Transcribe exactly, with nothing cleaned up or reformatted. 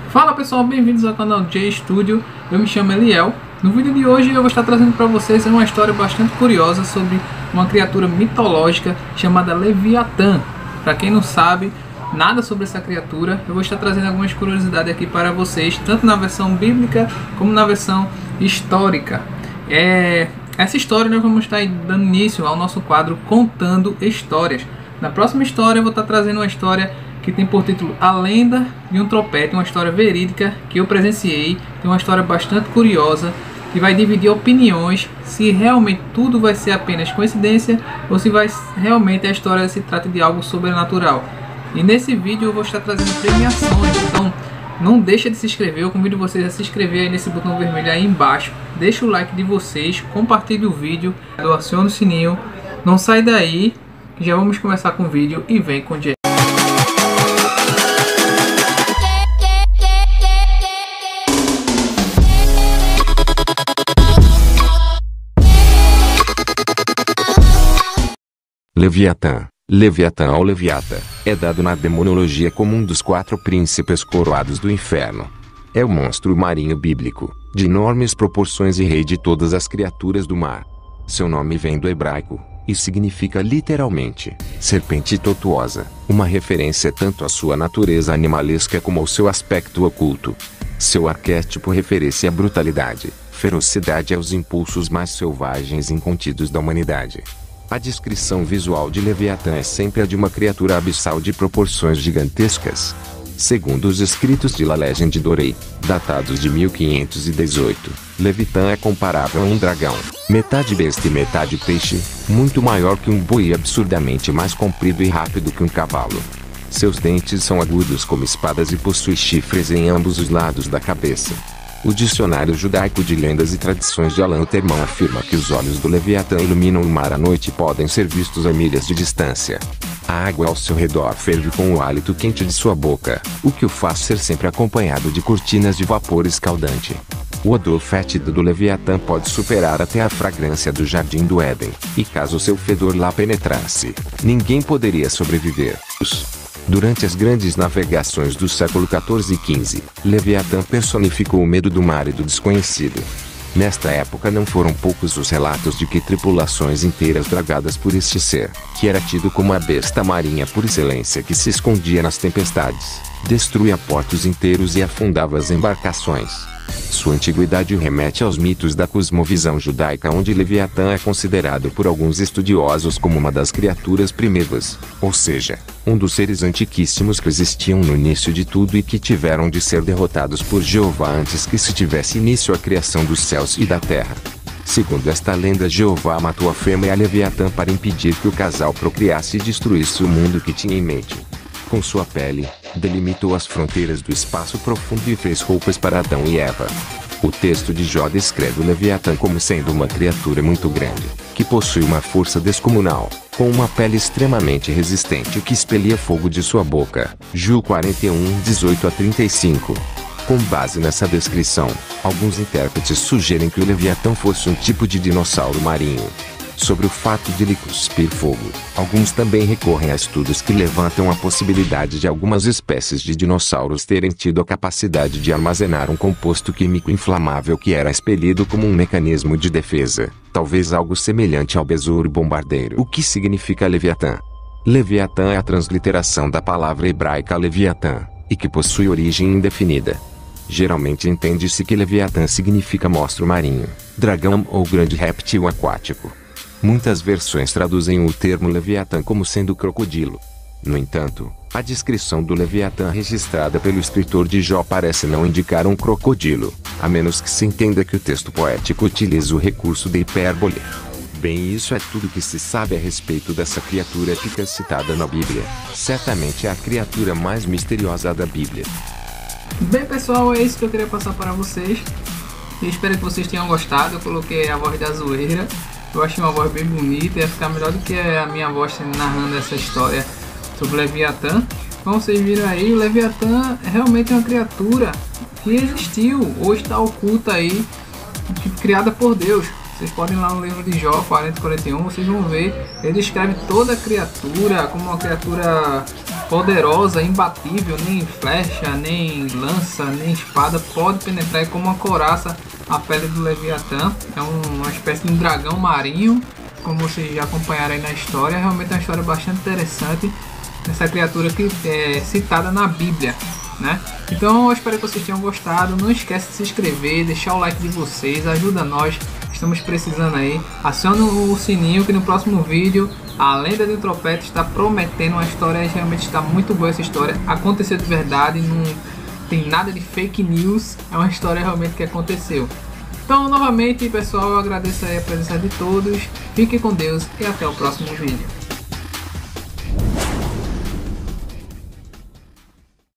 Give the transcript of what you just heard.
Fala pessoal, bem-vindos ao canal J Studio. Eu me chamo Eliel. No vídeo de hoje eu vou estar trazendo para vocês uma história bastante curiosa sobre uma criatura mitológica chamada Leviatã. Para quem não sabe nada sobre essa criatura, eu vou estar trazendo algumas curiosidades aqui para vocês, tanto na versão bíblica como na versão histórica. É... Essa história nós vamos estar dando início ao nosso quadro Contando Histórias. Na próxima história eu vou estar trazendo uma história que tem por título A Lenda de um Tropete, uma história verídica que eu presenciei. Tem uma história bastante curiosa que vai dividir opiniões se realmente tudo vai ser apenas coincidência ou se vai realmente a história se trata de algo sobrenatural. E nesse vídeo eu vou estar trazendo premiações, então não deixa de se inscrever. Eu convido vocês a se inscrever aí nesse botão vermelho aí embaixo. Deixa o like de vocês, compartilhe o vídeo, acione o sininho. Não sai daí, já vamos começar com o vídeo e vem com o J. Leviatã. Leviatã ou Leviata, é dado na demonologia como um dos quatro príncipes coroados do inferno. É o monstro marinho bíblico, de enormes proporções e rei de todas as criaturas do mar. Seu nome vem do hebraico, e significa literalmente, serpente tortuosa, uma referência tanto à sua natureza animalesca como ao seu aspecto oculto. Seu arquétipo refere-se à brutalidade, ferocidade e aos impulsos mais selvagens incontidos da humanidade. A descrição visual de Leviatã é sempre a de uma criatura abissal de proporções gigantescas. Segundo os escritos de La Legend Dorei, datados de mil quinhentos e dezoito, Leviatã é comparável a um dragão, metade besta e metade peixe, muito maior que um boi e absurdamente mais comprido e rápido que um cavalo. Seus dentes são agudos como espadas e possui chifres em ambos os lados da cabeça. O Dicionário Judaico de Lendas e Tradições de Alan Terman afirma que os olhos do Leviatã iluminam o mar à noite e podem ser vistos a milhas de distância. A água ao seu redor ferve com o hálito quente de sua boca, o que o faz ser sempre acompanhado de cortinas de vapor escaldante. O odor fétido do Leviatã pode superar até a fragrância do Jardim do Éden, e caso seu fedor lá penetrasse, ninguém poderia sobreviver. Durante as grandes navegações do século quatorze e quinze, Leviatã personificou o medo do mar e do desconhecido. Nesta época não foram poucos os relatos de que tripulações inteiras dragadas por este ser, que era tido como a besta marinha por excelência que se escondia nas tempestades, destruía portos inteiros e afundava as embarcações. Sua antiguidade remete aos mitos da cosmovisão judaica, onde Leviatã é considerado por alguns estudiosos como uma das criaturas primevas, ou seja, um dos seres antiquíssimos que existiam no início de tudo e que tiveram de ser derrotados por Jeová antes que se tivesse início a criação dos céus e da terra. Segundo esta lenda, Jeová matou a fêmea Leviatã para impedir que o casal procriasse e destruísse o mundo que tinha em mente. Com sua pele, delimitou as fronteiras do espaço profundo e fez roupas para Adão e Eva. O texto de Jó descreve o Leviatã como sendo uma criatura muito grande, que possui uma força descomunal, com uma pele extremamente resistente que expelia fogo de sua boca. Jó quarenta e um, dezoito a trinta e cinco. Com base nessa descrição, alguns intérpretes sugerem que o Leviatã fosse um tipo de dinossauro marinho. Sobre o fato de lhe cuspir fogo, alguns também recorrem a estudos que levantam a possibilidade de algumas espécies de dinossauros terem tido a capacidade de armazenar um composto químico inflamável que era expelido como um mecanismo de defesa, talvez algo semelhante ao besouro bombardeiro. O que significa Leviatã? Leviatã é a transliteração da palavra hebraica Leviatã, e que possui origem indefinida. Geralmente entende-se que Leviatã significa monstro marinho, dragão ou grande réptil aquático. Muitas versões traduzem o termo Leviatã como sendo crocodilo. No entanto, a descrição do Leviatã registrada pelo escritor de Jó parece não indicar um crocodilo, a menos que se entenda que o texto poético utilize o recurso da hipérbole. Bem, isso é tudo que se sabe a respeito dessa criatura épica citada na Bíblia. Certamente é a criatura mais misteriosa da Bíblia. Bem pessoal, é isso que eu queria passar para vocês. Eu espero que vocês tenham gostado. Eu coloquei a voz da zoeira. Eu achei uma voz bem bonita, ia ficar melhor do que a minha voz narrando essa história sobre o Leviatã. Como vocês viram aí, o Leviatã é realmente uma criatura que existiu ou está oculta aí, criada por Deus. Vocês podem ir lá no livro de Jó quarenta, quarenta e um, vocês vão ver, ele descreve toda a criatura como uma criatura poderosa, imbatível, nem flecha, nem lança, nem espada pode penetrar, como uma couraça a pele do Leviatã. É um, uma espécie de um dragão marinho, como vocês já acompanharam aí na história. Realmente é uma história bastante interessante, essa criatura que é citada na Bíblia, né? Então eu espero que vocês tenham gostado. Não esquece de se inscrever, deixar o like de vocês, ajuda nós, estamos precisando aí. Acione o sininho que no próximo vídeo a lenda de Tropete está prometendo uma história, realmente está muito boa essa história, aconteceu de verdade, não tem nada de fake news, é uma história realmente que aconteceu. Então novamente pessoal, eu agradeço aí a presença de todos, fiquem com Deus e até o próximo vídeo.